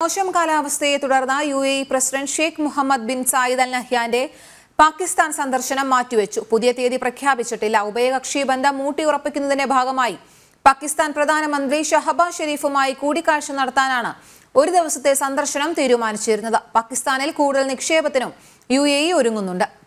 മോശം കാലാവസ്ഥയെ തുടർന്ന് UAE president Sheikh Mohammed bin Zayed al നഹ്യാന്റെ പാകിസ്ഥാൻ സന്ദർശനം മാറ്റിവെച്ചു. പുതിയ തീയതി പ്രഖ്യാപിച്ചിട്ടില്ല. ഉഭയകക്ഷി ബന്ധം ഊട്ടിയുറപ്പിക്കുന്നതിന്റെ ഭാഗമായി പാകിസ്ഥാൻ പ്രധാനമന്ത്രി ഷഹബാസ് ഷെരീഫുമായി കൂടിക്കാഴ്ച നടത്താനാണ് ഒരു ദിവസത്തെ സന്ദർശനം തീരുമാനിച്ചിരുന്നത്. പാകിസ്ഥാനിൽ കൂടുതൽ നിക്ഷേപത്തിനും UAE ഒരുങ്ങുന്നുണ്ട്.